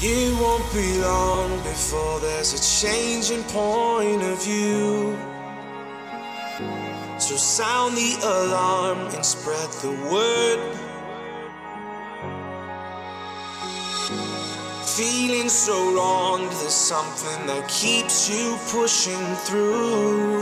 It won't be long before there's a changing point of view. So sound the alarm and spread the word. Feeling so wronged, there's something that keeps you pushing through.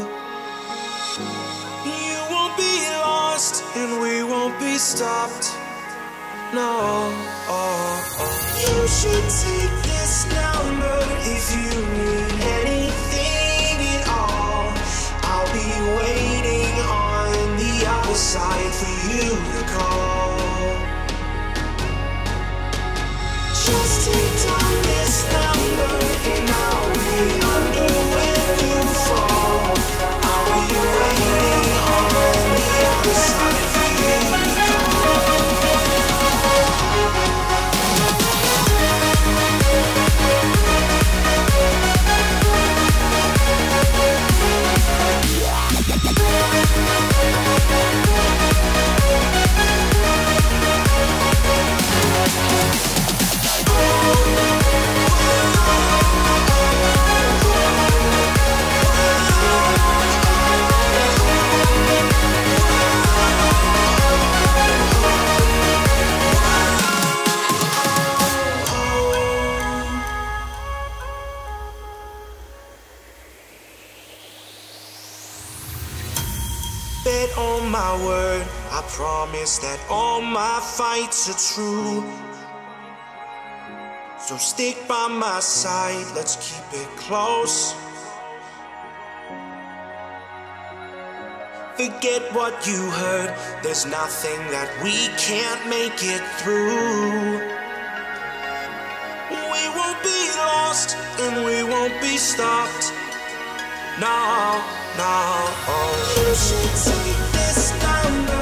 You won't be lost and we won't be stopped. No, You should take this number if you need anything at all. I'll be waiting on the other side for you to call. Just take down this number and I'll be under when you fall. I'll be waiting on the other side for you to call. Bet on my word, I promise that all my fights are true. So stick by my side, let's keep it close. Forget what you heard, there's nothing that we can't make it through. We won't be lost and we won't be stopped. No, no. You should take this number